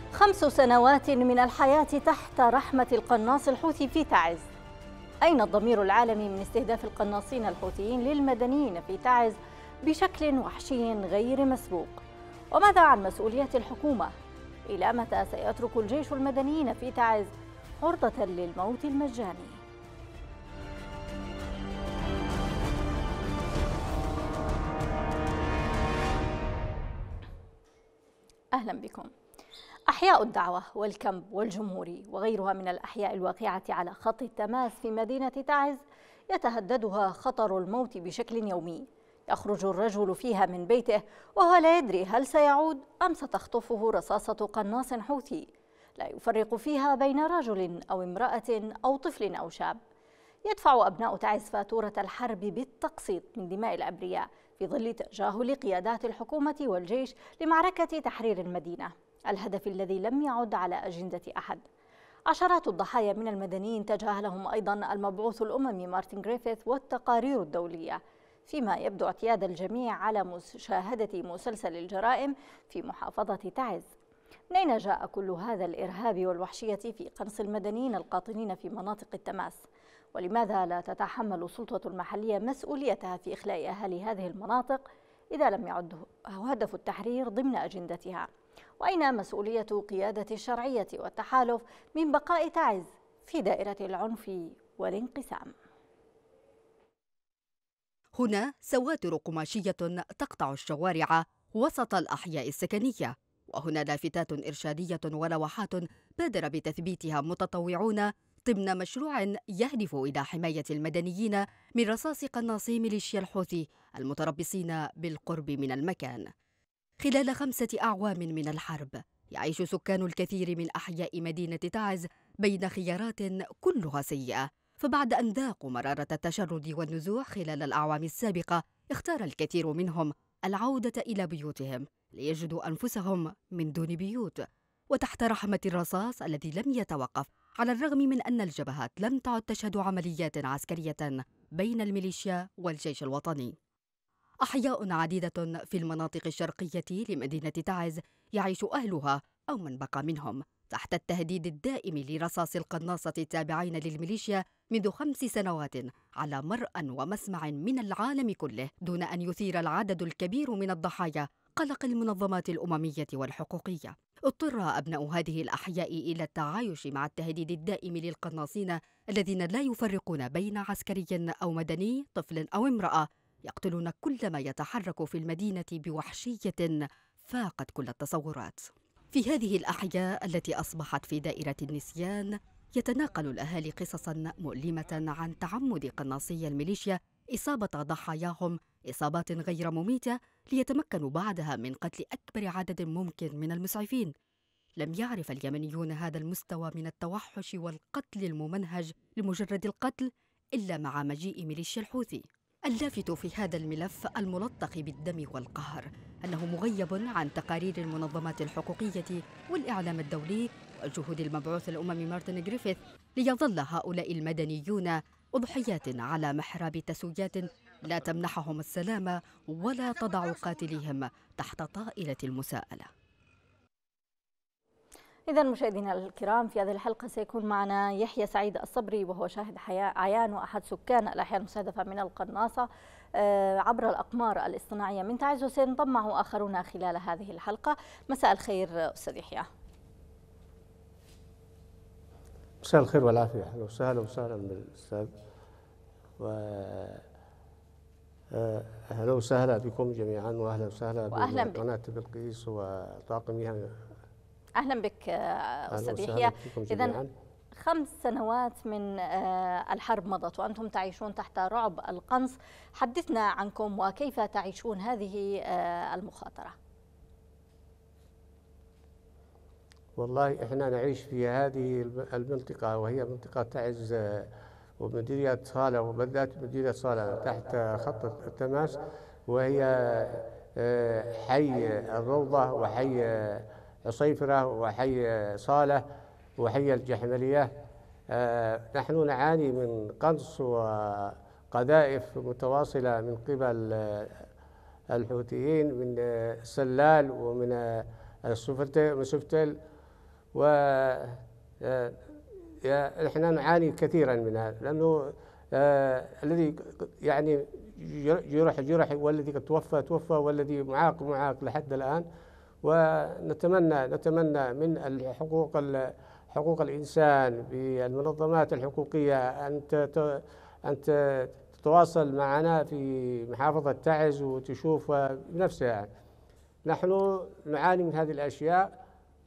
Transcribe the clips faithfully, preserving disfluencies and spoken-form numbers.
خمس سنوات من الحياة تحت رحمة القناص الحوثي في تعز. أين الضمير العالمي من استهداف القناصين الحوثيين للمدنيين في تعز بشكل وحشي غير مسبوق؟ وماذا عن مسؤوليات الحكومة؟ إلى متى سيترك الجيش المدنيين في تعز عرضة للموت المجاني؟ أهلا بكم. أحياء الدعوة والكمب والجمهوري وغيرها من الأحياء الواقعة على خط التماس في مدينة تعز يتهددها خطر الموت بشكل يومي. يخرج الرجل فيها من بيته وهو لا يدري هل سيعود أم ستخطفه رصاصة قناص حوثي، لا يفرق فيها بين رجل أو امرأة أو طفل أو شاب. يدفع أبناء تعز فاتورة الحرب بالتقسيط من دماء الأبرياء في ظل تجاهل قيادات الحكومة والجيش لمعركة تحرير المدينة، الهدف الذي لم يعد على أجندة أحد. عشرات الضحايا من المدنيين تجاهلهم أيضا المبعوث الأممي مارتن غريفيث والتقارير الدولية، فيما يبدو اعتياد الجميع على مشاهدة مسلسل الجرائم في محافظة تعز. من أين جاء كل هذا الإرهاب والوحشية في قنص المدنيين القاطنين في مناطق التماس؟ ولماذا لا تتحمل السلطة المحلية مسؤوليتها في إخلاء أهالي هذه المناطق إذا لم يعد هدف التحرير ضمن أجندتها؟ وأين مسؤولية قيادة الشرعية والتحالف من بقاء تعز في دائرة العنف والانقسام؟ هنا سواتر قماشية تقطع الشوارع وسط الأحياء السكنية، وهنا لافتات إرشادية ولوحات بادر بتثبيتها متطوعون ضمن مشروع يهدف إلى حماية المدنيين من رصاص قناصي ميليشيا الحوثي المتربصين بالقرب من المكان. خلال خمسة أعوام من الحرب يعيش سكان الكثير من أحياء مدينة تعز بين خيارات كلها سيئة، فبعد أن ذاقوا مرارة التشرد والنزوح خلال الأعوام السابقة اختار الكثير منهم العودة إلى بيوتهم ليجدوا أنفسهم من دون بيوت وتحت رحمة الرصاص الذي لم يتوقف، على الرغم من أن الجبهات لم تعد تشهد عمليات عسكرية بين الميليشيا والجيش الوطني. أحياء عديدة في المناطق الشرقية لمدينة تعز يعيش أهلها أو من بقى منهم تحت التهديد الدائم لرصاص القناصة التابعين للميليشيا منذ خمس سنوات على مرأى ومسمع من العالم كله، دون أن يثير العدد الكبير من الضحايا قلق المنظمات الأممية والحقوقية. اضطر أبناء هذه الأحياء إلى التعايش مع التهديد الدائم للقناصين الذين لا يفرقون بين عسكري أو مدني، طفل أو امرأة، يقتلون كل ما يتحرك في المدينة بوحشية فاقت كل التصورات. في هذه الأحياء التي أصبحت في دائرة النسيان يتناقل الأهالي قصصا مؤلمة عن تعمد قناصي الميليشيا إصابة ضحاياهم إصابات غير مميتة ليتمكنوا بعدها من قتل أكبر عدد ممكن من المسعفين. لم يعرف اليمنيون هذا المستوى من التوحش والقتل الممنهج لمجرد القتل إلا مع مجيء ميليشيا الحوثي. اللافت في هذا الملف الملطخ بالدم والقهر أنه مغيب عن تقارير المنظمات الحقوقية والإعلام الدولي وجهود المبعوث الأممي مارتن غريفيث، ليظل هؤلاء المدنيون أضحيات على محراب تسويات لا تمنحهم السلام ولا تضع قاتليهم تحت طائلة المساءلة. إذا مشاهدينا الكرام، في هذه الحلقة سيكون معنا يحيى سعيد الصبري، وهو شاهد عيان وأحد سكان الأحياء المستهدفة من القناصة عبر الأقمار الاصطناعية من تعز، وسينضم معه آخرون خلال هذه الحلقة. مساء الخير أستاذ يحيى. مساء الخير والعافية، أهلا وسهلا وسهلا بالأستاذ، و أهلا وسهلا بكم جميعا، وأهلا وسهلا بقناة بلقيس وطاقمها. أهلا بك أستاذ يحيى. إذا خمس سنوات من الحرب مضت وأنتم تعيشون تحت رعب القنص، حدثنا عنكم وكيف تعيشون هذه المخاطرة. والله إحنا نعيش في هذه المنطقة، وهي منطقة تعز ومديرية صالة، وبالذات مديرية صالة تحت خط التماس، وهي حي الروضة وحي عصيفرة وحي صالة وحي الجحملية. نحن نعاني من قنص وقذائف متواصلة من قبل الحوثيين، من سلال ومن سفتل و احنا نعاني كثيرا من هذا، لانه الذي يعني جرح جرح، والذي توفى توفى، والذي معاق معاق لحد الآن. ونتمنى نتمنى من الحقوق حقوق الإنسان بالمنظمات الحقوقية أن أن تتواصل معنا في محافظة تعز وتشوف بنفسها. يعني نحن نعاني من هذه الأشياء،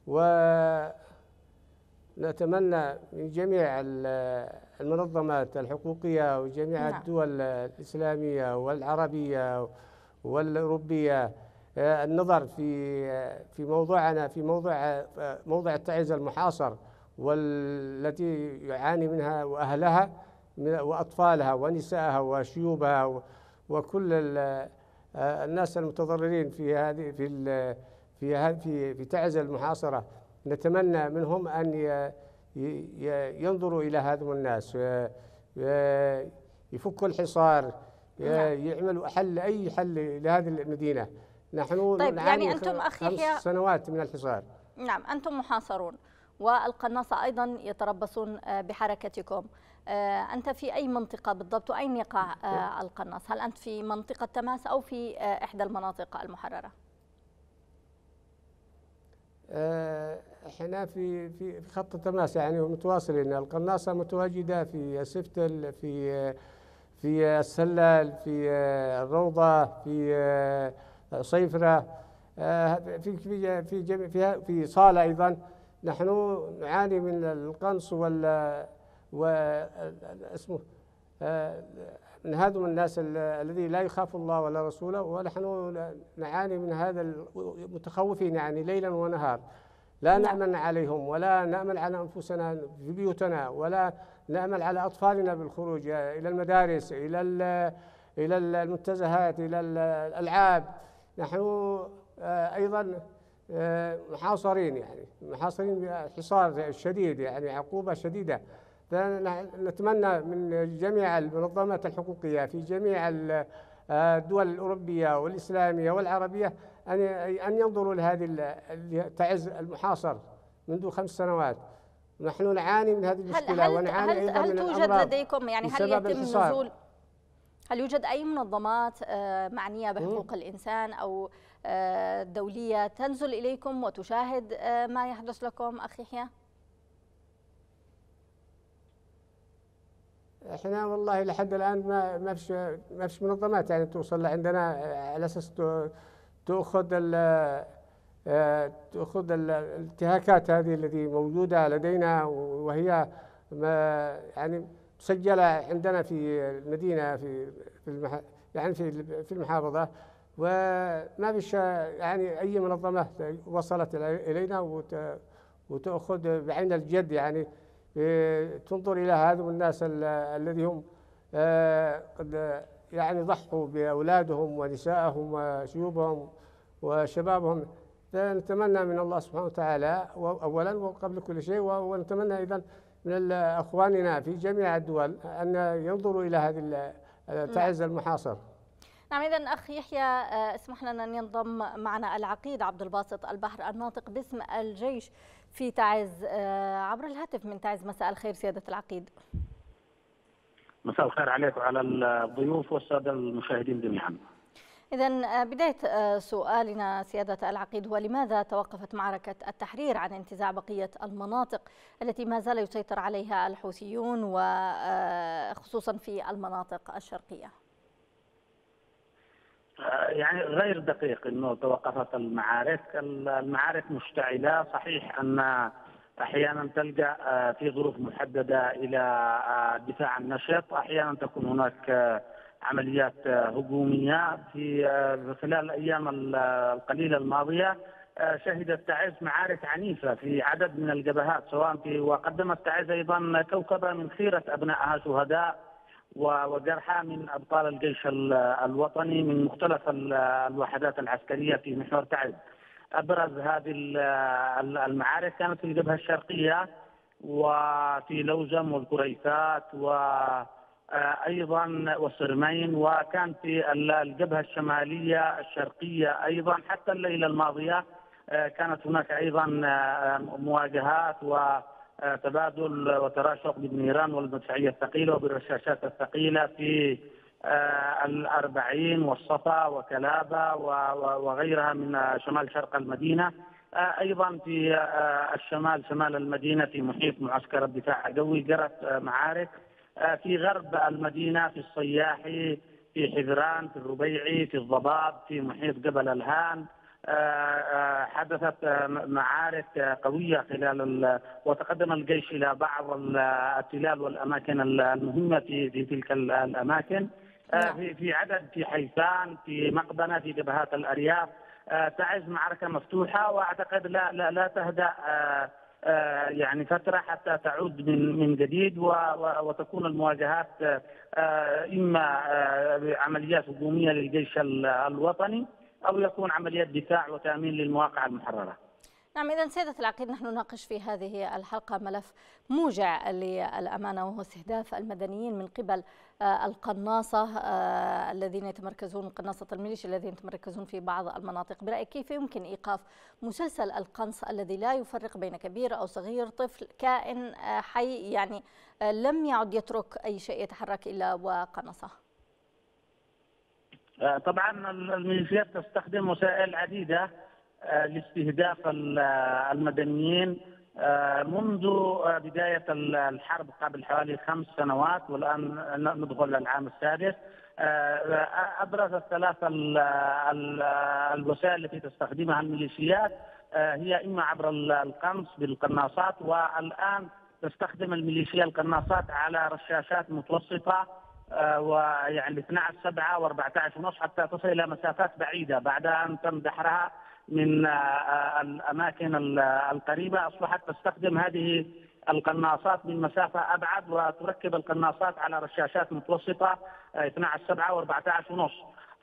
ونتمنى من جميع المنظمات الحقوقية وجميع نعم. الدول الإسلامية والعربية والأوروبية النظر في في موضوعنا، في موضوع موضع تعز المحاصر، والتي يعاني منها وأهلها وأطفالها ونسائها وشيوبها وكل الناس المتضررين في هذه في في في في تعز المحاصرة. نتمنى منهم أن ينظروا إلى هذول الناس، يفكوا الحصار، يعملوا حل أي حل لهذه المدينة. نحن طيب يعني أنتم أخ يحيى خمس سنوات من الحصار. نعم، أنتم محاصرون، والقناصة أيضا يتربصون بحركتكم. أنت في أي منطقة بالضبط، وأين يقع القناص؟ هل أنت في منطقة تماس أو في إحدى المناطق المحررة؟ احنا في في خط تماس يعني متواصلين. القناصة متواجدة في سفتل، في في السلال، في الروضة، في صيفرة، في في في في في صالة أيضا. نحن نعاني من القنص وال واسمه من هذم الناس الذي لا يخاف الله ولا رسوله، ونحن نعاني من هذا المتخوفين يعني ليلا ونهار. لا نأمن عليهم، ولا نأمن على أنفسنا في بيوتنا، ولا نأمل على أطفالنا بالخروج إلى المدارس، إلى إلى المنتزهات، إلى الألعاب. نحن أيضا محاصرين، يعني محاصرين بحصار شديد، يعني عقوبة شديدة. فنتمنى من جميع المنظمات الحقوقية في جميع الدول الأوروبية والإسلامية والعربية أن أن ينظروا لهذه تعز المحاصر منذ خمس سنوات. نحن نعاني من هذه المشكلة، هل ونعاني هل أيضا هل من توجد الأمراض لديكم يعني هل يتم نزول هل يوجد أي منظمات معنية بحقوق الإنسان أو دولية تنزل إليكم وتشاهد ما يحدث لكم أخ يحيى؟ احنا والله لحد الآن ما ما فيش ما فيش منظمات يعني توصل لعندنا على أساس تأخذ ال تأخذ الانتهاكات هذه التي موجودة لدينا، وهي ما يعني مسجلة عندنا في المدينة، في في المح يعني في في المحافظة. وما فيش يعني أي منظمة وصلت إلينا وتأخذ بعين الجد، يعني تنظر إلى هذول الناس الذي هم قد يعني ضحوا بأولادهم ونسائهم وشيوبهم وشبابهم. فنتمنى من الله سبحانه وتعالى أولا وقبل كل شيء، ونتمنى أيضا من أخواننا في جميع الدول أن ينظروا إلى هذه تعز المحاصر. نعم، إذن أخ يحيى اسمح لنا أن ينضم معنا العقيد عبد الباسط البحر الناطق باسم الجيش في تعز عبر الهاتف من تعز. مساء الخير سيادة العقيد. مساء الخير عليك وعلى الضيوف والسادة المشاهدين جميعا. إذن بداية سؤالنا سيادة العقيد هو لماذا توقفت معركة التحرير عن انتزاع بقية المناطق التي ما زال يسيطر عليها الحوثيون وخصوصا في المناطق الشرقية؟ يعني غير دقيق انه توقفت المعارك، المعارك مشتعلة. صحيح ان احيانا تلجأ في ظروف محددة الى الدفاع النشط، احيانا تكون هناك عمليات هجومية. في خلال الأيام القليلة الماضية شهدت تعز معارك عنيفة في عدد من الجبهات، سواء في وقدمت تعز أيضا كوكبة من خيرة أبنائها شهداء وجرحى من أبطال الجيش الوطني من مختلف الوحدات العسكرية في محور تعز. أبرز هذه المعارك كانت في الجبهة الشرقية وفي لوزم والكريثات و أيضا والسرمين، وكان في الجبهة الشمالية الشرقية أيضا. حتى الليلة الماضية كانت هناك أيضا مواجهات وتبادل وتراشق بالنيران والمدفعية الثقيلة وبالرشاشات الثقيلة في الأربعين والصفا وكلابة وغيرها من شمال شرق المدينة. أيضا في الشمال شمال المدينة في محيط معسكر الدفاع الجوي جرت معارك. في غرب المدينة في الصياحي، في حذران، في الربيعي، في الضباب، في محيط جبل الهان حدثت معارك قوية خلال وتقدم الجيش إلى بعض التلال والأماكن المهمة في في تلك الأماكن. في في عدد في حيفان، في مقبنة، في جبهات الأرياف تعز معركة مفتوحة، وأعتقد لا لا, لا تهدأ يعني فترة حتى تعود من من جديد وتكون المواجهات إما عمليات هجومية للجيش الوطني أو يكون عمليات دفاع وتأمين للمواقع المحررة. نعم، إذا سيادة العقيد نحن نناقش في هذه الحلقة ملف موجع للأمانة، وهو استهداف المدنيين من قبل القناصة الذين يتمركزون، قناصة الميليشيا الذين يتمركزون في بعض المناطق. برأيك كيف يمكن إيقاف مسلسل القنص الذي لا يفرق بين كبير أو صغير، طفل، كائن حي، يعني لم يعد يترك أي شيء يتحرك إلا وقنصه؟ طبعا الميليشيات تستخدم وسائل عديدة لاستهداف المدنيين منذ بداية الحرب قبل حوالي خمس سنوات، والآن ندخل العام السادس. أبرز الثلاث الوسائل التي تستخدمها الميليشيات هي إما عبر القنص بالقناصات، والآن تستخدم الميليشيا القناصات على رشاشات متوسطة ويعني اثني عشر سبعة وأربعة عشر ونص حتى تصل إلى مسافات بعيدة. بعد أن تم دحرها من الأماكن القريبة أصبحت تستخدم هذه القناصات من مسافة أبعد، وتركب القناصات على رشاشات متوسطة اثني عشر سبعة وأربعة عشر ونص.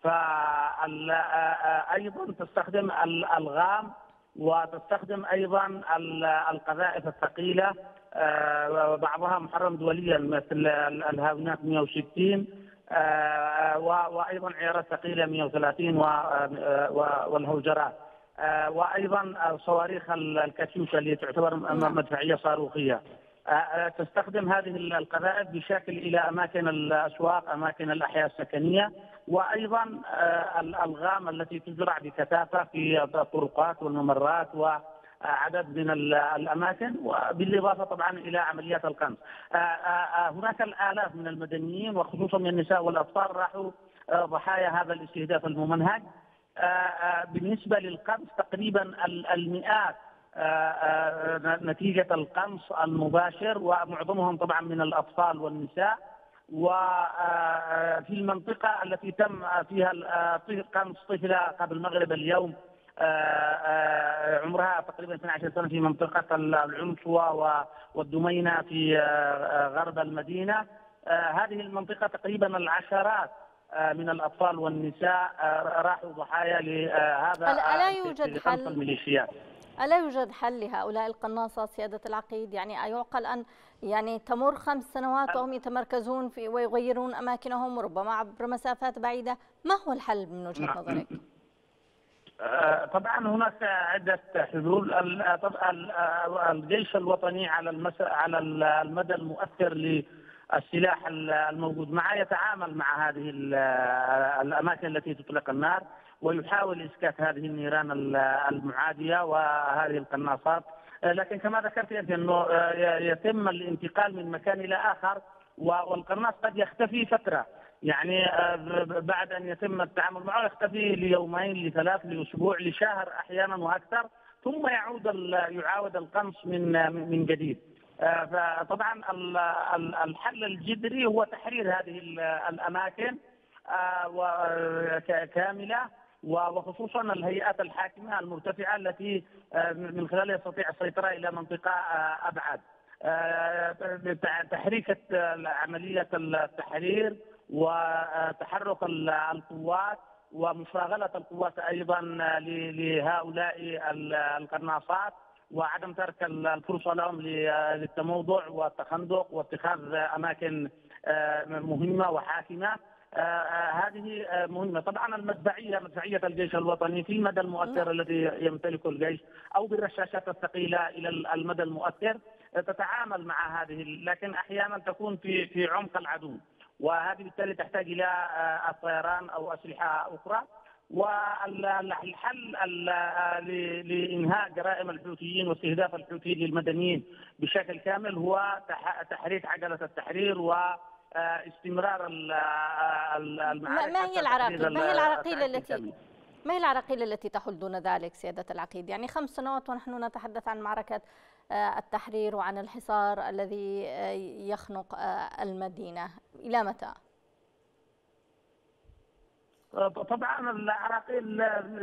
فأيضا تستخدم الألغام، وتستخدم أيضا القذائف الثقيلة وبعضها محرم دوليا مثل الهاونات مئة وستين وأيضا عيارات ثقيلة مئة وثلاثين والهوجرات، وأيضا صواريخ الكاتيوشا اللي تعتبر مدفعية صاروخية. تستخدم هذه القذائف بشكل إلى أماكن الأسواق، أماكن الأحياء السكنية، وأيضا الألغام التي تزرع بكثافة في الطرقات والممرات وعدد من الأماكن، وبالإضافة طبعا إلى عمليات القنص. هناك الآلاف من المدنيين وخصوصا من النساء والأطفال راحوا ضحايا هذا الاستهداف الممنهج. بالنسبة للقنص تقريبا المئات نتيجة القنص المباشر، ومعظمهم طبعا من الأطفال والنساء. وفي المنطقة التي تم فيها قنص طفلة قبل مغرب اليوم عمرها تقريبا اثنتي عشرة سنة في منطقة العنصوة والدمينة في غرب المدينة. هذه المنطقة تقريبا العشرات من الأطفال والنساء راحوا ضحايا لهذا ألا يوجد حل الميليشيات. ألا يوجد حل لهؤلاء القناصة سيادة العقيد؟ يعني أيعقل أن يعني تمر خمس سنوات وهم يتمركزون في ويغيرون أماكنهم وربما عبر مسافات بعيدة، ما هو الحل من وجهة نظرك؟ طبعا هناك عدة حلول. الجيش الوطني على على المدى المؤثر للسلاح الموجود معه يتعامل مع هذه الأماكن التي تطلق النار، ويحاول إسكات هذه النيران المعادية وهذه القناصات. لكن كما ذكرت أنت أنه يتم الانتقال من مكان إلى آخر، والقناص قد يختفي فترة، يعني بعد أن يتم التعامل معه يختفي ليومين لثلاث لأسبوع لشهر أحيانا وأكثر، ثم يعود يعاود القنص من من جديد. فطبعا الحل الجذري هو تحرير هذه الأماكن كاملة، وخصوصا الهيئات الحاكمة المرتفعة التي من خلالها يستطيع السيطرة إلى منطقة أبعد. تحريك عملية التحرير وتحرك القوات ومشاغلة القوات أيضا لهؤلاء القناصات، وعدم ترك الفرصة لهم للتموضع والتخندق واتخاذ أماكن مهمة وحاكمة. هذه مهمة. طبعا المدفعية، مدفعية الجيش الوطني في المدى المؤثر الذي يمتلكه الجيش أو بالرشاشات الثقيلة إلى المدى المؤثر تتعامل مع هذه، لكن أحيانا تكون في في عمق العدو، وهذه بالتالي تحتاج إلى الطيران أو أسلحة أخرى. والحل لإنهاء جرائم الحوثيين واستهداف الحوثيين للمدنيين بشكل كامل هو تحريك عجلة التحرير و استمرار المعارك. ما هي العراقيل ما هي العراقيل التي ما هي العراقيل التي تحل دون ذلك سيادة العقيد؟ يعني خمس سنوات ونحن نتحدث عن معركة التحرير وعن الحصار الذي يخنق المدينة، إلى متى؟ طبعا العراقيل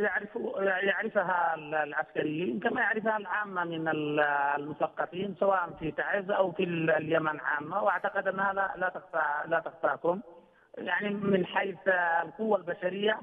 يعرفها العسكريين كما يعرفها العامة من المثقفين سواء في تعز أو في اليمن عامة، واعتقد انها لا لا تخفى لا تخفاكم. يعني من حيث القوة البشرية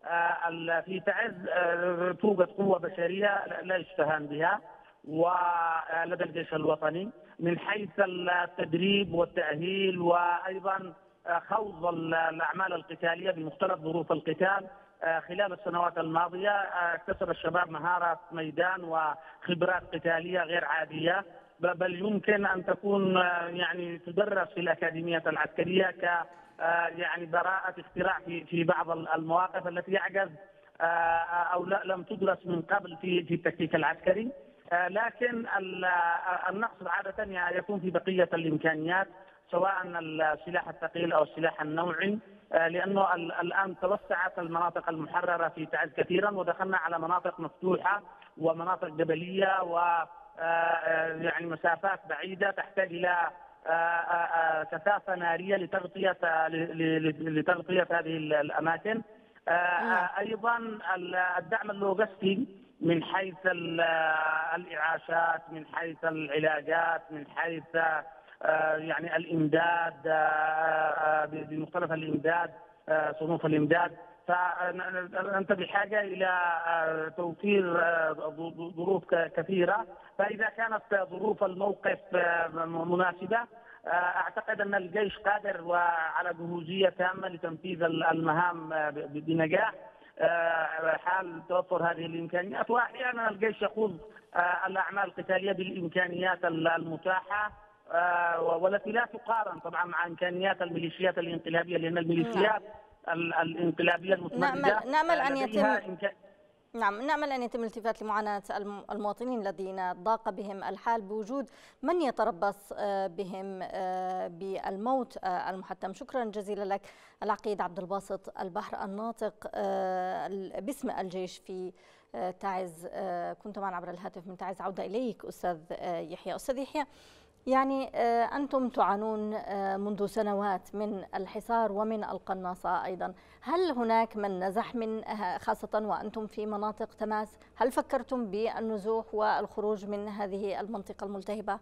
في تعز توجد قوة بشرية لا يستهان بها ولدى الجيش الوطني، من حيث التدريب والتأهيل وأيضا خوض الأعمال القتالية بمختلف ظروف القتال. خلال السنوات الماضية اكتسب الشباب مهارات ميدان وخبرات قتالية غير عادية، بل يمكن أن تكون يعني تدرس في الأكاديمية العسكرية ك يعني براءة اختراع في في بعض المواقف التي يعجز أو لم تدرس من قبل في في التكتيك العسكري. لكن النقص عادة يكون في بقية الإمكانيات سواء السلاح الثقيل أو السلاح النوعي، لأنه الآن توسعت المناطق المحررة في تعز كثيرا ودخلنا على مناطق مفتوحة ومناطق جبلية و يعني مسافات بعيدة تحتاج إلى كثافة نارية لتغطية لتغطية هذه الأماكن. أيضا الدعم اللوجستي من حيث الإعاشات، من حيث العلاجات، من حيث يعني الإمداد بمختلف الإمداد، صنوف الإمداد، فأنت بحاجة إلى توفير ظروف كثيرة. فإذا كانت ظروف الموقف مناسبة أعتقد أن الجيش قادر وعلى جهوزية تامة لتنفيذ المهام بنجاح حال توفر هذه الإمكانيات. وأحيانا الجيش يخوض الأعمال القتالية بالإمكانيات المتاحة والتي لا تقارن طبعا مع إمكانيات الميليشيات الانقلابية، لأن الميليشيات الانقلابية المتمددة نأمل أن يتم نعم نأمل أن يتم الالتفات لمعاناة المواطنين الذين ضاق بهم الحال بوجود من يتربص بهم بالموت المحتم. شكرا جزيلا لك العقيد عبد الباسط البحر الناطق باسم الجيش في تعز، كنت معنا عبر الهاتف من تعز. عودة إليك أستاذ يحيى. أستاذ يحيى، يعني أنتم تعانون منذ سنوات من الحصار ومن القناصة أيضا، هل هناك من نزح منها خاصة وأنتم في مناطق تماس؟ هل فكرتم بالنزوح والخروج من هذه المنطقة الملتهبة؟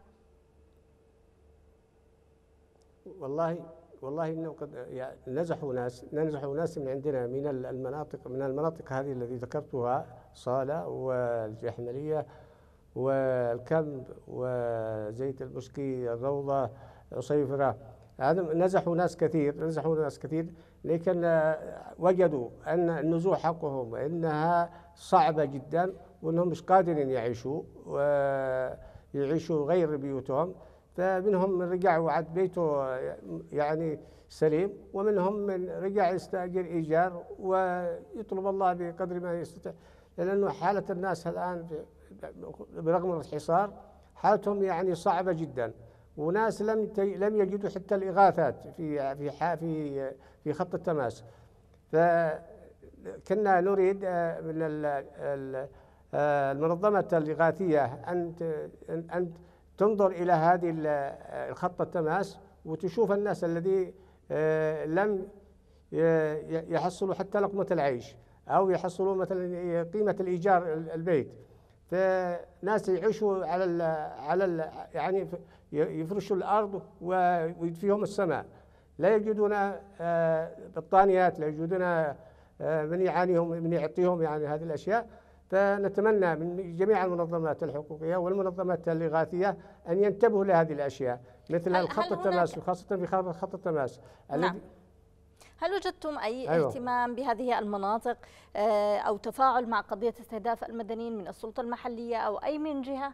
والله والله انه قد يعني نزحوا ناس نزحوا ناس من عندنا من المناطق من المناطق هذه التي ذكرتها، صالة والجحملية والكمب وزيت المسكي، الروضة، صيفرة. هذا نزحوا ناس كثير نزحوا ناس كثير لكن وجدوا أن النزوح حقهم انها صعبة جدا وانهم مش قادرين يعيشوا ويعيشوا غير بيوتهم، فمنهم من رجع وعد بيته يعني سليم، ومنهم من رجع يستأجر إيجار ويطلب الله بقدر ما يستطيع، لأنه حالة الناس الآن برغم الحصار حالتهم يعني صعبة جدا، وناس لم لم يجدوا حتى الإغاثات في في في في خط التماس. فكنا نريد من المنظمة الإغاثية أن أن تنظر إلى هذه الخط التماس وتشوف الناس الذي لم يحصلوا حتى لقمة العيش أو يحصلوا مثلا قيمة الإيجار البيت، فناس يعيشوا على ال على ال يعني يفرشوا الأرض ويدفيهم السماء، لا يجدون بطانيات، لا يجدون من يعانيهم من يعطيهم يعني هذه الأشياء. فنتمنى من جميع المنظمات الحقوقية والمنظمات الإغاثية أن ينتبهوا لهذه الأشياء مثل الخط التماس، وخاصة في خط التماس. نعم. هل وجدتم أي أيوة. اهتمام بهذه المناطق أو تفاعل مع قضية استهداف المدنيين من السلطة المحلية أو أي من جهة؟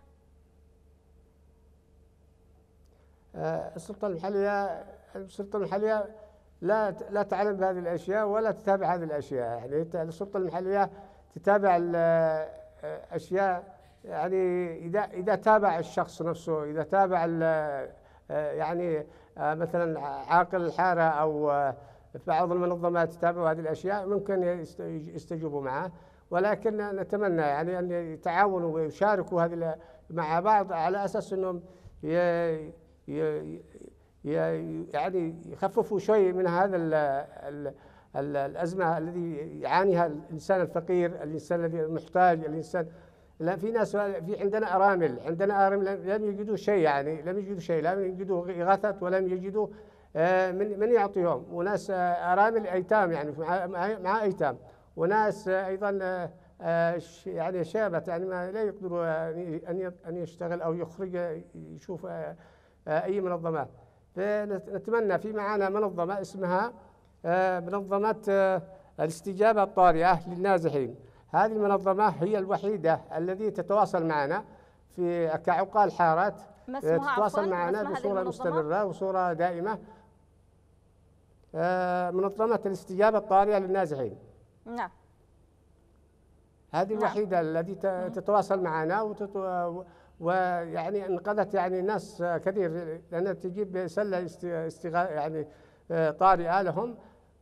السلطة المحلية السلطة المحلية لا لا تعلم بهذه الأشياء ولا تتابع هذه الأشياء. يعني السلطة المحلية تتابع الأشياء، يعني إذا إذا تابع الشخص نفسه، إذا تابع يعني مثلا عاقل الحارة أو بعض المنظمات تتابع هذه الأشياء ممكن يستجيبوا معه، ولكن نتمنى يعني أن يتعاونوا ويشاركوا هذه مع بعض على أساس أنهم يعني يخففوا شيء من هذا ال ال ال الأزمة الذي يعانيها الإنسان الفقير، الإنسان الذي المحتاج، الإنسان. لا، في ناس، في عندنا أرامل، عندنا أرامل لم يجدوا شيء، يعني لم يجدوا شيء، لم يجدوا إغاثة ولم يجدوا من من يعطيهم، وناس أرامل أيتام يعني مع مع أيتام، وناس أيضا يعني شابت يعني ما لا يقدروا أن أن يشتغل أو يخرج يشوف أي منظمات. فنتمنى في معنا منظمة اسمها منظمة الاستجابة الطارئة للنازحين. هذه المنظمة هي الوحيدة التي تتواصل معنا في كعقال حارات، تتواصل معنا بصورة مستمرة وصورة دائمة. منظمة الاستجابة الطارئة للنازحين. نعم. هذه الوحيدة نعم. التي تتواصل معنا وتتو... ويعني انقذت يعني ناس كثير، لأنها تجيب سلة استغاثة يعني طارئة لهم،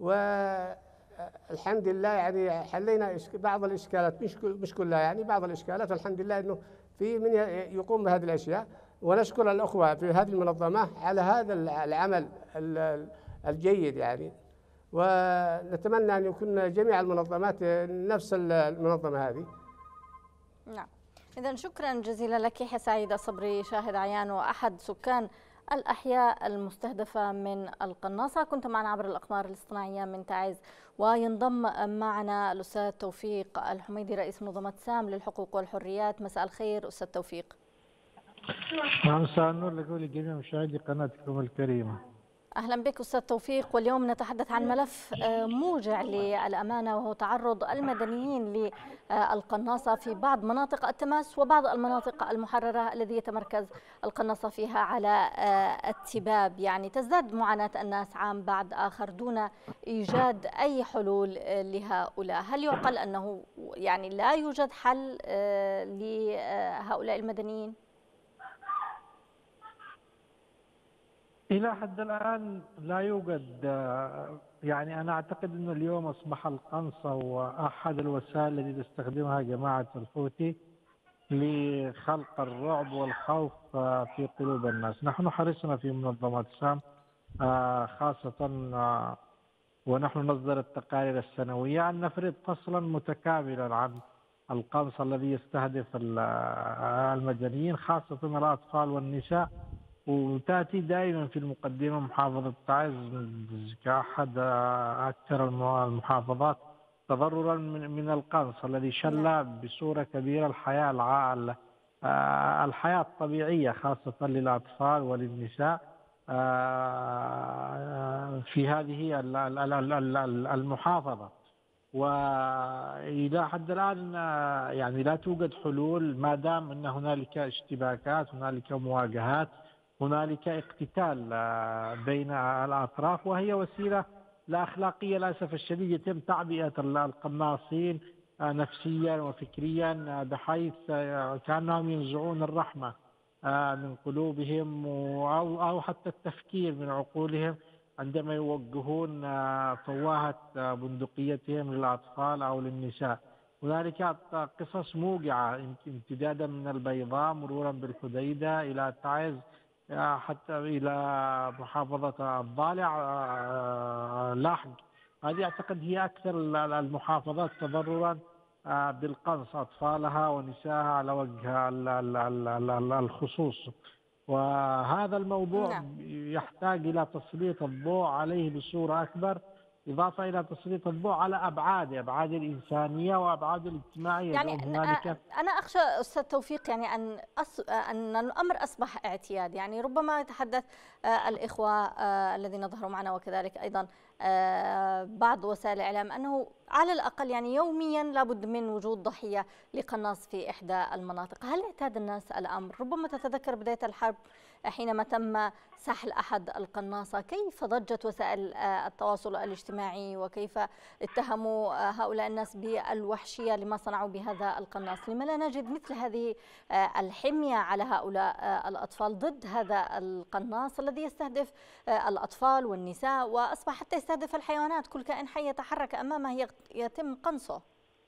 والحمد لله يعني حلينا بعض الإشكالات، مش مش كلها يعني بعض الإشكالات، والحمد لله إنه في من يقوم بهذه الأشياء، ونشكر الأخوة في هذه المنظمة على هذا العمل الجيد يعني، ونتمنى أن يكون جميع المنظمات نفس المنظمة هذه. نعم. إذن شكرا جزيلا لك يحيى سعيد الصبري، شاهد عيان وأحد سكان الأحياء المستهدفة من القناصة، كنت معنا عبر الأقمار الاصطناعية من تعز. وينضم معنا الأستاذ توفيق الحميدي رئيس منظمة سام للحقوق والحريات. مساء الخير أستاذ توفيق. مساء النور لكم لجميع مشاهدي قناتكم الكريمة. أهلا بك أستاذ توفيق. واليوم نتحدث عن ملف موجع للأمانة، وهو تعرض المدنيين للقناصة في بعض مناطق التماس وبعض المناطق المحررة الذي يتمركز القناصة فيها على التباب. يعني تزداد معاناة الناس عام بعد آخر دون إيجاد أي حلول لهؤلاء. هل يعقل أنه يعني لا يوجد حل لهؤلاء المدنيين؟ إلى حد الآن لا يوجد، يعني أنا أعتقد أنه اليوم أصبح القنصة وأحد الوسائل التي تستخدمها جماعة الحوثي لخلق الرعب والخوف في قلوب الناس. نحن حرصنا في منظمة سام خاصة ونحن نصدر التقارير السنوية أن نفرض فصلا متكاملا عن القنص الذي يستهدف المدنيين خاصة الأطفال والنساء، وتأتي دائما في المقدمة محافظة تعز كأحد أكثر المحافظات تضررا من القنص الذي شل بصورة كبيرة الحياة العائلة الحياة الطبيعية خاصة للأطفال وللنساء في هذه المحافظة. وإلى حد الآن يعني لا توجد حلول ما دام أن هنالك اشتباكات، هنالك مواجهات، هنالك اقتتال بين الأطراف، وهي وسيلة لا أخلاقية للأسف الشديد. يتم تعبئة القناصين نفسيا وفكريا بحيث كأنهم ينزعون الرحمة من قلوبهم أو حتى التفكير من عقولهم عندما يوجهون فواهة بندقيتهم للأطفال أو للنساء. هنالك قصص موجعة امتدادا من البيضاء مرورا بالحديدة إلى تعز حتى إلى محافظة الضالع لاحق. هذه أعتقد هي أكثر المحافظات تضررا بالقنص، أطفالها ونسائها على وجه الخصوص. وهذا الموضوع يحتاج إلى تسليط الضوء عليه بصورة أكبر، إضافة إلى تسليط الضوء على أبعاد أبعاد الإنسانية وأبعاد الاجتماعية. يعني أنا أخشى أستاذ توفيق يعني أن أص... أن الأمر أصبح اعتياد. يعني ربما يتحدث الإخوة الذين ظهروا معنا وكذلك أيضا بعض وسائل الإعلام أنه على الأقل يعني يوميا لابد من وجود ضحية لقناص في إحدى المناطق. هل اعتاد الناس الأمر؟ ربما تتذكر بداية الحرب حينما تم سحل أحد القناصة، كيف ضجت وسائل التواصل الاجتماعي وكيف اتهموا هؤلاء الناس بالوحشية لما صنعوا بهذا القناص. لما لا نجد مثل هذه الحمية على هؤلاء الأطفال ضد هذا القناص الذي يستهدف الأطفال والنساء، وأصبح حتى يستهدف الحيوانات، كل كائن حي يتحرك أمامه يتم قنصه؟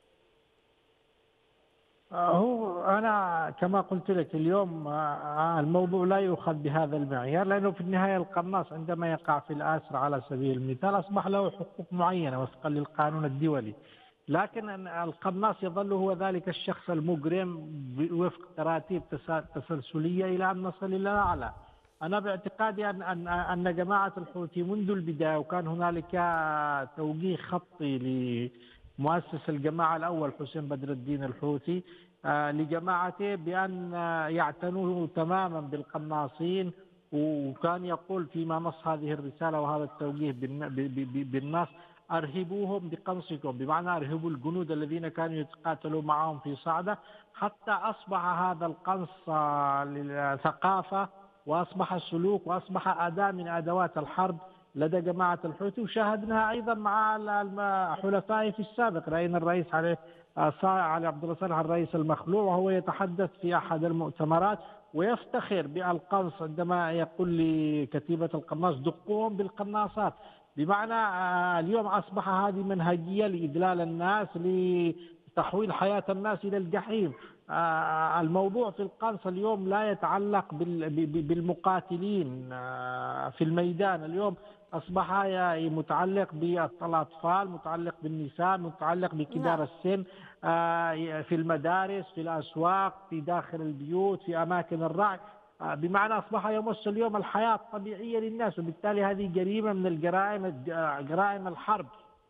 هو أنا كما قلت لك اليوم الموضوع لا يؤخذ بهذا المعيار، لأنه في النهاية القناص عندما يقع في الأسر على سبيل المثال أصبح له حقوق معينة وفقا للقانون الدولي، لكن القناص يظل هو ذلك الشخص المجرم وفق تراتيب تسلسلية إلى أن نصل إلى الأعلى. أنا باعتقادي أن أن أن جماعة الحوثي منذ البداية، وكان هنالك توجيه خطي لمؤسس الجماعة الأول حسين بدر الدين الحوثي لجماعته بأن يعتنوا تماما بالقناصين، وكان يقول فيما نص هذه الرسالة وهذا التوجيه بالنص: أرهبوهم بقنصكم، بمعنى أرهبوا الجنود الذين كانوا يتقاتلوا معهم في صعدة، حتى أصبح هذا القنص ثقافة وأصبح سلوك وأصبح أداة من أدوات الحرب لدى جماعة الحوثي. وشاهدناها أيضا مع حلفائه في السابق، رأينا الرئيس علي علي عبد الله صالح الرئيس المخلوع وهو يتحدث في أحد المؤتمرات ويفتخر بالقنص عندما يقول لكتيبة القناص: دقوهم بالقناصات. بمعنى اليوم أصبح هذه منهجية لإذلال الناس، لتحويل حياة الناس إلى الجحيم. الموضوع في القنص اليوم لا يتعلق بالمقاتلين في الميدان، اليوم أصبح متعلق بالأطفال، متعلق بالنساء، متعلق بكبار السن، في المدارس، في الأسواق، في داخل البيوت، في أماكن الرعي. بمعنى أصبح يمس اليوم الحياة الطبيعية للناس، وبالتالي هذه جريمة من الجرائم جرائم الحرب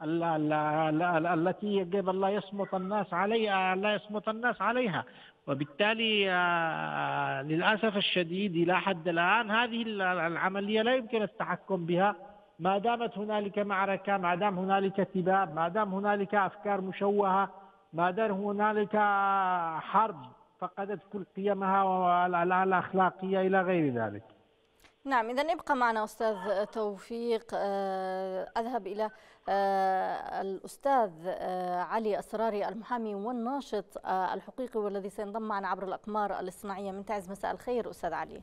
التي يجب أن لا يصمت الناس عليها لا يصمت الناس عليها. وبالتالي للأسف الشديد إلى حد الآن هذه العملية لا يمكن التحكم بها ما دامت هنالك معركة، ما دام هنالك ارتباب، ما دام هنالك أفكار مشوهة، ما دام هنالك حرب فقدت كل قيمها والأخلاقية إلى غير ذلك. نعم، إذا ابقى معنا أستاذ توفيق. أذهب إلى الأستاذ علي أسراري، المحامي والناشط الحقوقي والذي سينضم معنا عبر الأقمار الاصطناعية من تعز. مساء الخير أستاذ علي.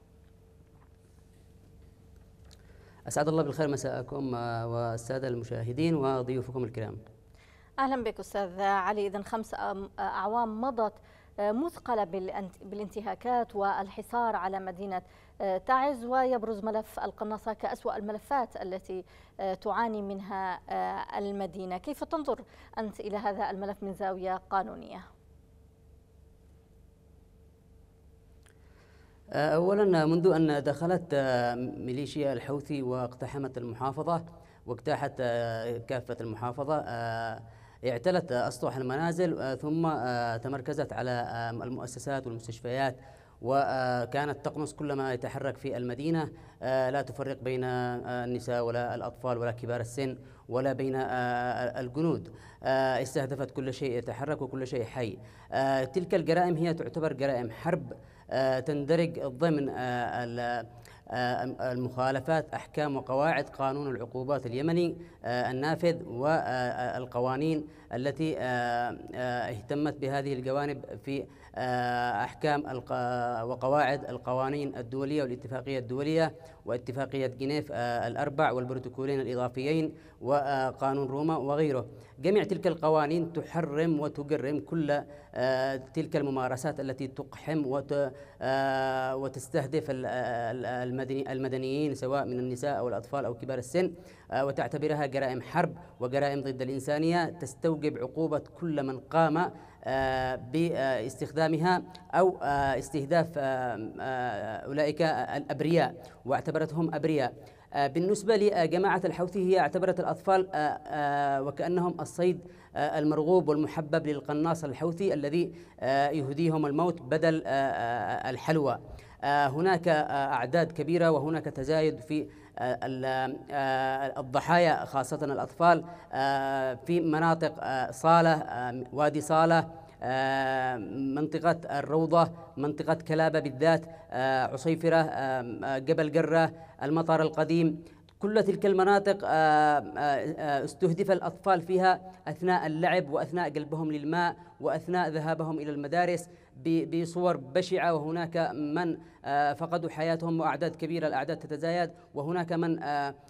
أسعد الله بالخير مساءكم والسادة المشاهدين وضيوفكم الكرام. أهلا بك أستاذ علي. إذن خمس أعوام مضت مثقلة بالانتهاكات والحصار على مدينة تعز، ويبرز ملف القناصة كأسوأ الملفات التي تعاني منها المدينة. كيف تنظر أنت إلى هذا الملف من زاوية قانونية؟ أولا، منذ أن دخلت ميليشيا الحوثي واقتحمت المحافظة واجتاحت كافة المحافظة، اعتلت أسطح المنازل ثم تمركزت على المؤسسات والمستشفيات، وكانت تقنص كل ما يتحرك في المدينة، لا تفرق بين النساء ولا الأطفال ولا كبار السن ولا بين الجنود. استهدفت كل شيء يتحرك وكل شيء حي. تلك الجرائم هي تعتبر جرائم حرب، تندرج ضمن المخالفات أحكام وقواعد قانون العقوبات اليمني النافذ والقوانين التي اهتمت بهذه الجوانب في أحكام وقواعد القوانين الدولية والاتفاقية الدولية واتفاقية جنيف الأربع والبروتوكولين الإضافيين وقانون روما وغيره. جميع تلك القوانين تحرم وتجرم كل تلك الممارسات التي تقحم وتستهدف المدنيين سواء من النساء أو الأطفال أو كبار السن، وتعتبرها جرائم حرب وجرائم ضد الإنسانية تستوجب عقوبة كل من قام باستخدامها أو استهداف أولئك الأبرياء واعتبرتهم أبرياء. بالنسبة لجماعة الحوثي هي اعتبرت الأطفال وكأنهم الصيد المرغوب والمحبب للقناص الحوثي الذي يهديهم الموت بدل الحلوى. هناك أعداد كبيرة وهناك تزايد في الضحايا خاصة الأطفال في مناطق صالة، وادي صالة، منطقة الروضة، منطقة كلابة بالذات، عصيفرة، جبل قرة، المطار القديم. كل تلك المناطق استهدف الأطفال فيها أثناء اللعب وأثناء قلبهم للماء وأثناء ذهابهم إلى المدارس بصور بشعة، وهناك من فقدوا حياتهم وأعداد كبيرة، الأعداد تتزايد، وهناك من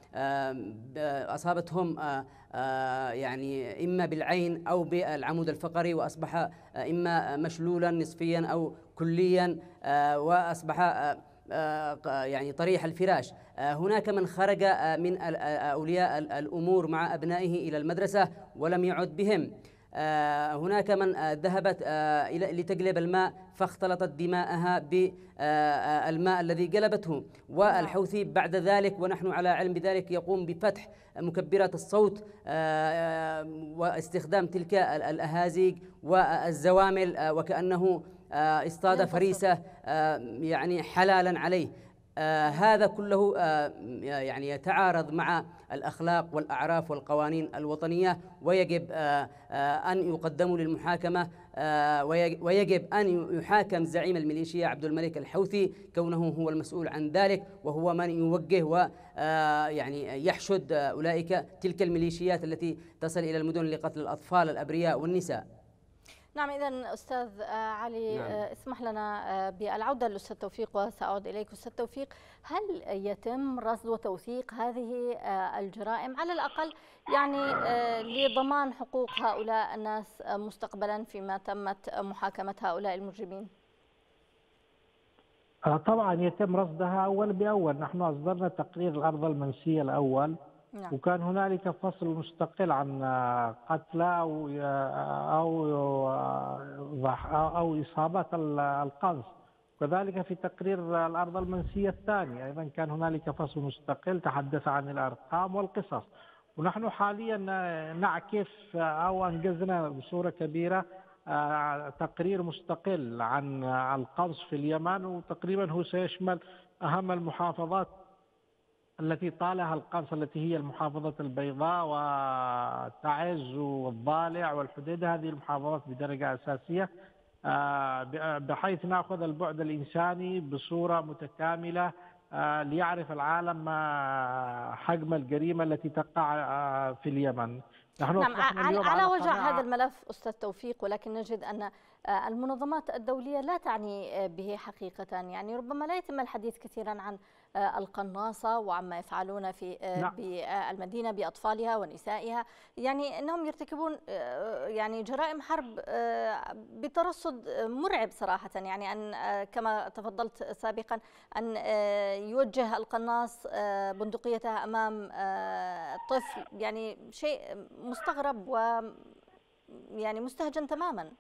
أصابتهم يعني إما بالعين أو بالعمود الفقري، وأصبح إما مشلولا نصفيا أو كليا، وأصبح يعني طريح الفراش. هناك من خرج من أولياء الأمور مع أبنائه إلى المدرسة ولم يعد بهم. هناك من ذهبت لتقلب الماء فاختلطت دماءها بالماء الذي قلبته، والحوثي بعد ذلك ونحن على علم بذلك يقوم بفتح مكبرات الصوت واستخدام تلك الأهازيج والزوامل وكأنه اصطاد فريسة يعني حلالا عليه. آه هذا كله آه يعني يتعارض مع الأخلاق والأعراف والقوانين الوطنية، ويجب آه آه أن يقدموا للمحاكمة، آه ويجب أن يحاكم زعيم الميليشيا عبد الملك الحوثي كونه هو المسؤول عن ذلك، وهو من يوجه ويعني يحشد أولئك تلك الميليشيات التي تصل إلى المدن لقتل الأطفال الأبرياء والنساء. نعم، إذا أستاذ علي، نعم. اسمح لنا بالعودة للأستاذ توفيق وسأعود إليك. أستاذ توفيق، هل يتم رصد وتوثيق هذه الجرائم على الأقل يعني لضمان حقوق هؤلاء الناس مستقبلا فيما تمت محاكمة هؤلاء المجرمين؟ طبعا يتم رصدها أول بأول. نحن أصدرنا تقرير الأرض المنسية الأول، نعم. وكان هنالك فصل مستقل عن قتلى أو أو أو إصابات القنص، وكذلك في تقرير الأرض المنسية الثاني أيضا كان هنالك فصل مستقل تحدث عن الأرقام والقصص. ونحن حاليا نعكس أو أنجزنا بصورة كبيرة تقرير مستقل عن القنص في اليمن، وتقريبا هو سيشمل أهم المحافظات التي طالها القنص، التي هي المحافظة البيضاء وتعز والضالع والحديدة. هذه المحافظات بدرجة أساسية بحيث نأخذ البعد الإنساني بصورة متكاملة ليعرف العالم حجم الجريمة التي تقع في اليمن. نحن نعم، على, على وجه هذا الملف أستاذ توفيق، ولكن نجد أن المنظمات الدولية لا تعني به حقيقة. يعني ربما لا يتم الحديث كثيرا عن القناصة وعما يفعلون في نعم. بالمدينة بأطفالها ونسائها، يعني أنهم يرتكبون يعني جرائم حرب بترصد مرعب صراحة. يعني أن كما تفضلت سابقا أن يوجه القناص بندقيته أمام طفل، يعني شيء مستغرب و يعني مستهجن تماما.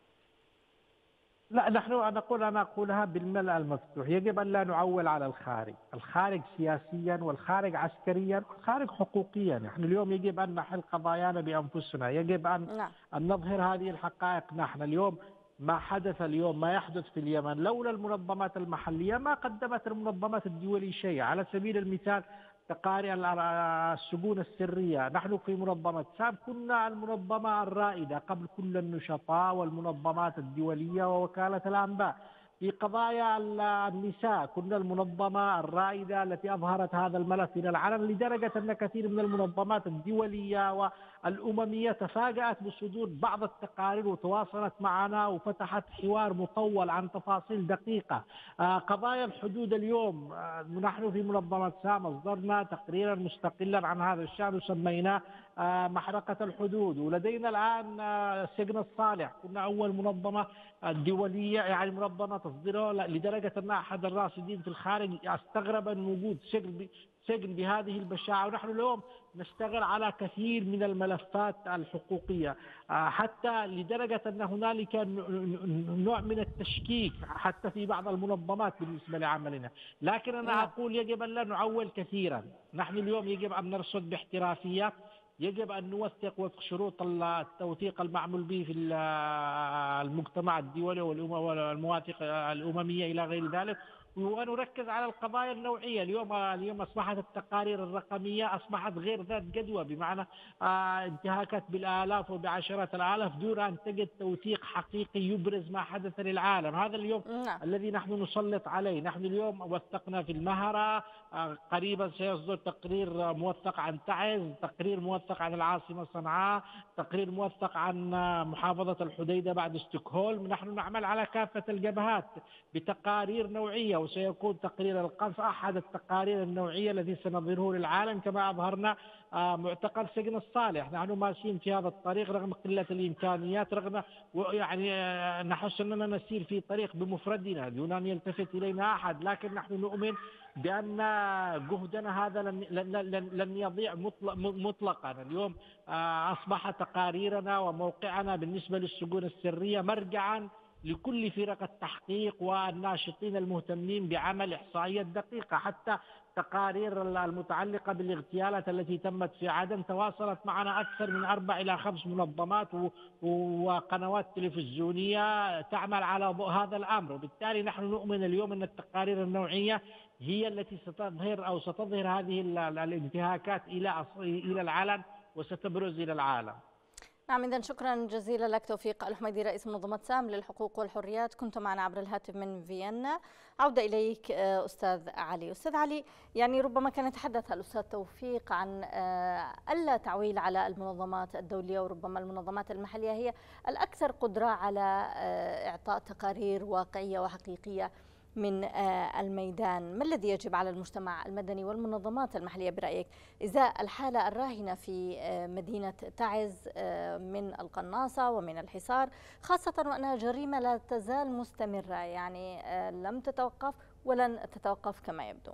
لا، نحن نقول أنا أقولها بالملأ المفتوح. يجب أن لا نعول على الخارج، الخارج سياسيا والخارج عسكريا والخارج حقوقيا. نحن اليوم يجب أن نحل قضايانا بأنفسنا، يجب أن, نعم. أن نظهر هذه الحقائق. نحن اليوم ما حدث اليوم ما يحدث في اليمن لولا المنظمات المحلية ما قدمت المنظمات الدولية شيء. على سبيل المثال تقارير السجون السرية، نحن في منظمة ساب كنا المنظمة الرائدة قبل كل النشطاء والمنظمات الدولية ووكالة الأنباء. في قضايا النساء كنا المنظمة الرائدة التي أظهرت هذا الملف إلى العلن، لدرجة أن كثير من المنظمات الدولية والأممية تفاجأت بصدور بعض التقارير وتواصلت معنا وفتحت حوار مطول عن تفاصيل دقيقة. قضايا الحدود اليوم نحن في منظمة سام أصدرنا تقريرا مستقلا عن هذا الشأن وسميناه محرقة الحدود. ولدينا الآن سجن الصالح، كنا أول منظمة دولية يعني منظمة تصدره، لدرجة أن أحد الراصدين في الخارج استغرب من وجود سجن سجن بهذه البشاعة. ونحن اليوم نشتغل على كثير من الملفات الحقوقية، حتى لدرجة أن هنالك نوع من التشكيك حتى في بعض المنظمات بالنسبة لعملنا. لكن أنا أقول يجب أن لا نعول كثيرا. نحن اليوم يجب أن نرصد باحترافية، يجب أن نوثق وفق شروط التوثيق المعمول به في المجتمع الدولي والمواثيق الأممية إلى غير ذلك. ونركز على القضايا النوعية. اليوم اليوم أصبحت التقارير الرقمية أصبحت غير ذات جدوى، بمعنى آه انتهاكات بالآلاف وبعشرات الآلاف دون أن تجد توثيق حقيقي يبرز ما حدث للعالم. هذا اليوم نعم. الذي نحن نسلط عليه. نحن اليوم وثقنا في المهرة، آه قريبا سيصدر تقرير موثق عن تعز، تقرير موثق عن العاصمة صنعاء، تقرير موثق عن محافظة الحديدة بعد ستوكهولم. نحن نعمل على كافة الجبهات بتقارير نوعية، وسيكون تقرير القنص أحد التقارير النوعية التي سنظهره للعالم كما أظهرنا معتقل سجن الصالح. نحن ماشيين في هذا الطريق رغم قلة الإمكانيات، رغم يعني نحس أننا نسير في طريق بمفردنا دون أن يلتفت إلينا أحد، لكن نحن نؤمن بأن جهدنا هذا لن, لن, لن يضيع مطلقا. اليوم أصبح تقاريرنا وموقعنا بالنسبة للسجون السرية مرجعا لكل فرق التحقيق والناشطين المهتمين بعمل إحصائيات دقيقة. حتى تقارير المتعلقة بالاغتيالات التي تمت في عدن تواصلت معنا أكثر من أربع إلى خمس منظمات وقنوات تلفزيونية تعمل على ضوء هذا الأمر. وبالتالي نحن نؤمن اليوم أن التقارير النوعية هي التي ستظهر أو ستظهر هذه الانتهاكات إلى إلى العلن وستبرز إلى العالم. نعم، إذن شكرا جزيلا لك توفيق الحميدي رئيس منظمة سام للحقوق والحريات، كنت معنا عبر الهاتف من فيينا. عودة إليك أستاذ علي. أستاذ علي، يعني ربما كان يتحدث الأستاذ توفيق عن ألا تعويل على المنظمات الدولية، وربما المنظمات المحلية هي الأكثر قدرة على إعطاء تقارير واقعية وحقيقية من الميدان. ما الذي يجب على المجتمع المدني والمنظمات المحلية برأيك إزاء الحالة الراهنة في مدينة تعز من القناصة ومن الحصار، خاصة وأنها جريمة لا تزال مستمرة، يعني لم تتوقف ولن تتوقف كما يبدو؟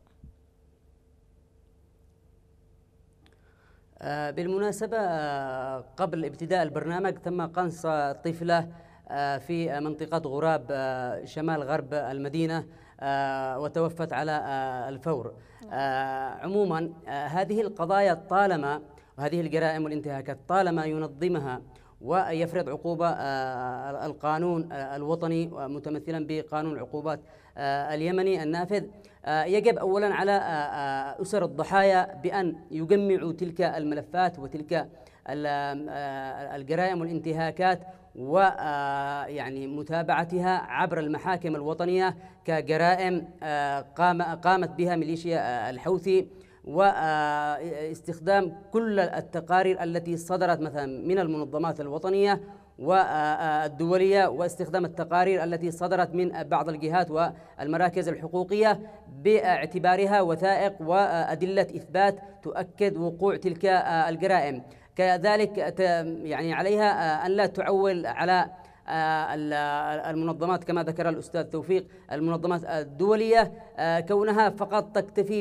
بالمناسبة قبل ابتداء البرنامج تم قنص طفلة في منطقة غراب شمال غرب المدينة وتوفت على الفور. عموما هذه القضايا طالما وهذه الجرائم والانتهاكات طالما ينظمها ويفرض عقوبة القانون الوطني متمثلا بقانون العقوبات اليمني النافذ، يجب أولا على أسر الضحايا بأن يجمعوا تلك الملفات وتلك الجرائم والانتهاكات ويعني متابعتها عبر المحاكم الوطنية كجرائم قامت بها ميليشيا الحوثي، واستخدام كل التقارير التي صدرت مثلا من المنظمات الوطنية والدولية، واستخدام التقارير التي صدرت من بعض الجهات والمراكز الحقوقية باعتبارها وثائق وأدلة إثبات تؤكد وقوع تلك الجرائم. كذلك يعني عليها أن لا تعول على المنظمات كما ذكر الأستاذ توفيق، المنظمات الدولية كونها فقط تكتفي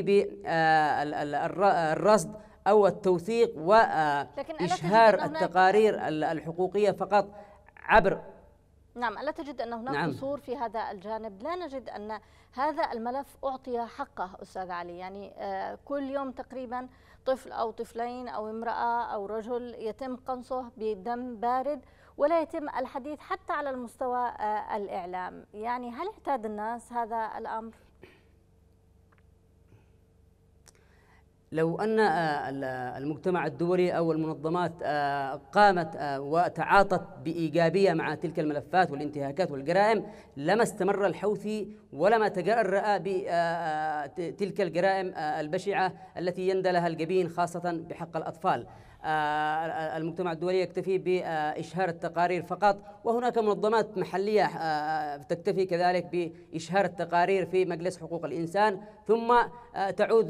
بالرصد أو التوثيق وإشهار التقارير الحقوقية فقط عبر. نعم، ألا تجد أن هناك نعم. قصور في هذا الجانب؟ لا نجد أن هذا الملف أعطي حقه أستاذ علي، يعني كل يوم تقريبا طفل أو طفلين أو امرأة أو رجل يتم قنصه بدم بارد ولا يتم الحديث حتى على المستوى الإعلام. يعني هل اعتاد الناس هذا الأمر؟ لو أن المجتمع الدولي أو المنظمات قامت وتعاطت بإيجابية مع تلك الملفات والانتهاكات والجرائم لما استمر الحوثي ولما تجرأ بتلك الجرائم البشعة التي يندى لها الجبين خاصة بحق الأطفال. المجتمع الدولي يكتفي بإشهار التقارير فقط، وهناك منظمات محلية تكتفي كذلك بإشهار التقارير في مجلس حقوق الإنسان ثم تعود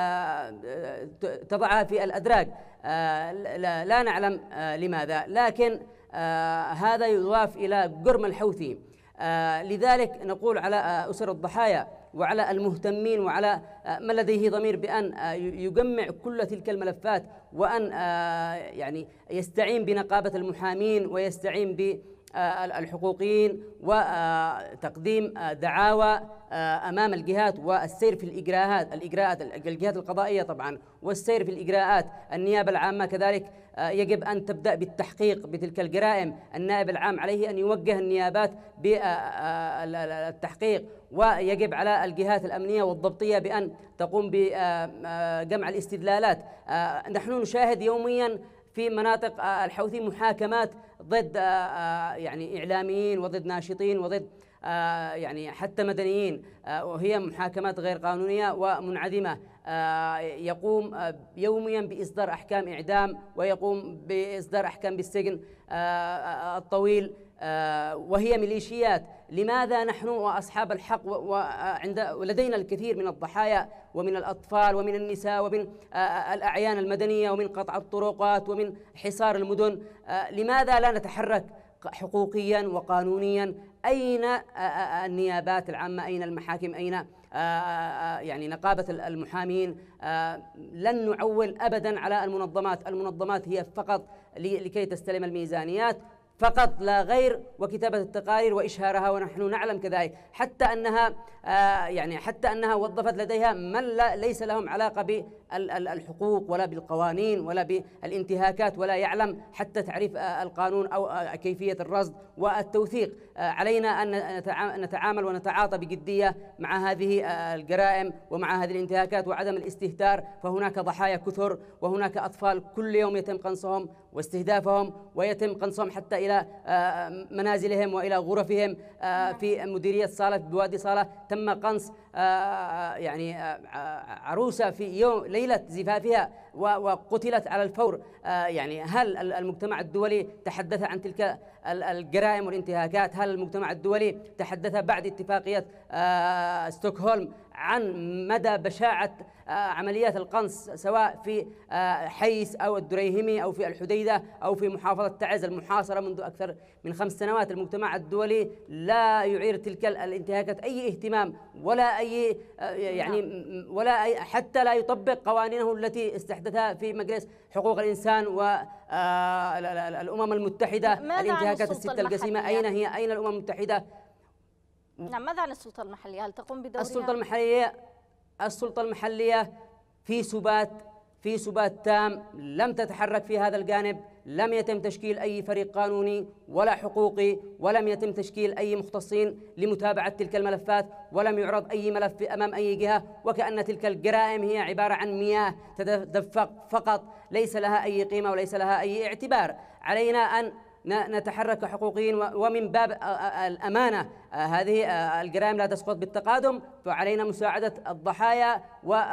تضعها في الأدراج. لا نعلم لماذا، لكن هذا يضاف إلى جرم الحوثي. لذلك نقول على أسر الضحايا وعلى المهتمين وعلى من لديه ضمير بأن يجمع كل تلك الملفات، وأن يعني يستعين بنقابة المحامين ويستعين الحقوقيين وتقديم دعاوى أمام الجهات والسير في الإجراءات الإجراءات الجهات القضائية طبعا، والسير في الإجراءات. النيابة العامة كذلك يجب أن تبدأ بالتحقيق بتلك الجرائم. النائب العام عليه أن يوجه النيابات بالتحقيق، ويجب على الجهات الأمنية والضبطية بأن تقوم بجمع الاستدلالات. نحن نشاهد يوميا في مناطق الحوثي محاكمات ضد يعني إعلاميين وضد ناشطين وضد يعني حتى مدنيين، وهي محاكمات غير قانونية ومنعدمة. يقوم يوميا بإصدار أحكام إعدام، ويقوم بإصدار أحكام بالسجن الطويل، وهي ميليشيات. لماذا نحن وأصحاب الحق وعند ولدينا الكثير من الضحايا ومن الأطفال ومن النساء ومن الأعيان المدنية ومن قطع الطرقات ومن حصار المدن، لماذا لا نتحرك حقوقيا وقانونيا؟ أين النيابات العامة؟ أين المحاكم؟ أين يعني نقابة المحامين؟ لن نعول أبدا على المنظمات. المنظمات هي فقط لكي تستلم الميزانيات فقط لا غير، وكتابة التقارير وإشهارها. ونحن نعلم كذلك حتى أنها يعني حتى أنها وظفت لديها من لا ليس لهم علاقة بالحقوق ولا بالقوانين ولا بالانتهاكات، ولا يعلم حتى تعريف القانون أو كيفية الرصد والتوثيق. علينا أن نتعامل ونتعاطى بجدية مع هذه الجرائم ومع هذه الانتهاكات وعدم الاستهتار، فهناك ضحايا كثر، وهناك أطفال كل يوم يتم قنصهم واستهدافهم، ويتم قنصهم حتى إلى منازلهم وإلى غرفهم. في مديرية صالة بوادي صالة تم قنص يعني عروسة في يوم ليلة زفافها وقتلت على الفور. يعني هل المجتمع الدولي تحدث عن تلك الجرائم والانتهاكات؟ هل المجتمع الدولي تحدث بعد اتفاقية ستوكهولم عن مدى بشاعة عمليات القنص سواء في حيس أو الدريهمي أو في الحديدة أو في محافظة تعز المحاصرة منذ أكثر من خمس سنوات؟ المجتمع الدولي لا يعير تلك الانتهاكات أي اهتمام، ولا أي يعني ولا أي حتى لا يطبق قوانينه التي استحدثها في مجلس حقوق الإنسان والأمم المتحدة. الانتهاكات الستة الجسيمة أين هي؟ أين الأمم المتحدة؟ نعم، ماذا عن السلطة المحلية؟ هل تقوم بدورها؟ السلطة المحلية السلطة المحلية في سبات في سبات تام، لم تتحرك في هذا الجانب. لم يتم تشكيل أي فريق قانوني ولا حقوقي، ولم يتم تشكيل أي مختصين لمتابعة تلك الملفات، ولم يعرض أي ملف أمام أي جهة، وكأن تلك الجرائم هي عبارة عن مياه تدفق فقط، ليس لها أي قيمة وليس لها أي اعتبار. علينا أن نتحرك حقوقيين، ومن باب الأمانة هذه الجرائم لا تسقط بالتقادم، فعلينا مساعدة الضحايا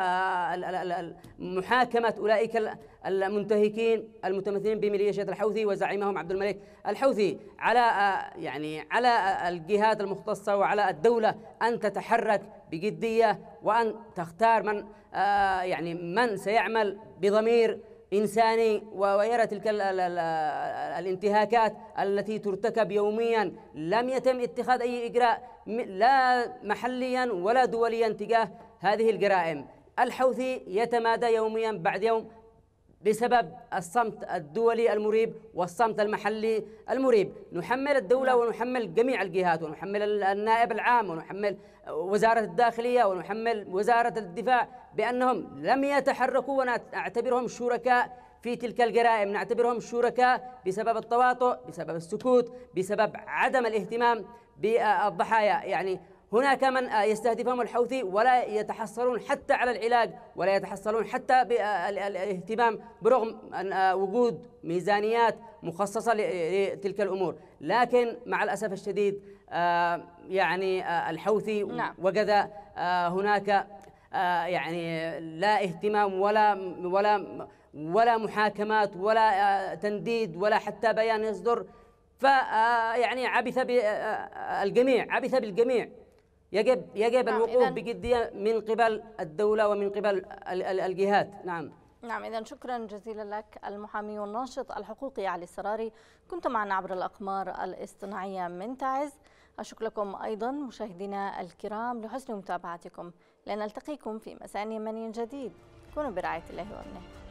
ومحاكمة أولئك المنتهكين المتمثلين بميليشيا الحوثي وزعيمهم عبد الملك الحوثي. على يعني على الجهات المختصة وعلى الدولة أن تتحرك بجدية، وأن تختار من يعني من سيعمل بضمير إنساني ويرى تلك الانتهاكات التي ترتكب يوميا. لم يتم اتخاذ أي إجراء لا محليا ولا دوليا تجاه هذه الجرائم. الحوثي يتمادى يوميا بعد يوم بسبب الصمت الدولي المريب والصمت المحلي المريب. نحمل الدولة ونحمل جميع الجهات، ونحمل النائب العام، ونحمل وزارة الداخلية، ونحمل وزارة الدفاع بأنهم لم يتحركوا، ونعتبرهم شركاء في تلك الجرائم. نعتبرهم شركاء بسبب التواطؤ، بسبب السكوت، بسبب عدم الاهتمام بالضحايا. يعني هناك من يستهدفهم الحوثي ولا يتحصلون حتى على العلاج، ولا يتحصلون حتى بالاهتمام برغم وجود ميزانيات مخصصة لتلك الأمور. لكن مع الأسف الشديد يعني الحوثي وجد هناك يعني لا اهتمام ولا ولا ولا محاكمات ولا تنديد ولا حتى بيان يصدر، فيعني عبث بالجميع عبث بالجميع. يجب يجب نعم الوقوف بجدية من قبل الدولة ومن قبل الجهات. نعم نعم إذا شكرا جزيلا لك المحامي والناشط الحقوقي علي السراري، كنت معنا عبر الأقمار الاصطناعية من تعز. أشكر لكم أيضا مشاهدينا الكرام لحسن متابعتكم، لنلتقيكم في مساء يمني جديد. كونوا برعاية الله وأمنه.